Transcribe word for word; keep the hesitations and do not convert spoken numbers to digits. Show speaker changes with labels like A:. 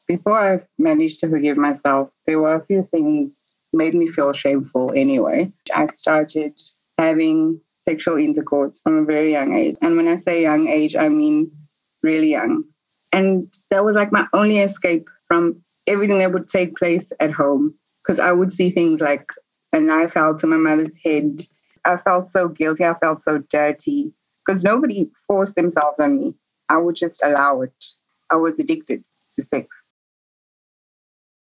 A: before I managed to forgive myself, there were a few things made me feel shameful anyway. I started having sexual intercourse from a very young age. And when I say young age, I mean really young. And that was like my only escape from everything that would take place at home. Because I would see things like a knife held to my mother's head. I felt so guilty. I felt so dirty. Because nobody forced themselves on me. I would just allow it. I was addicted to sex.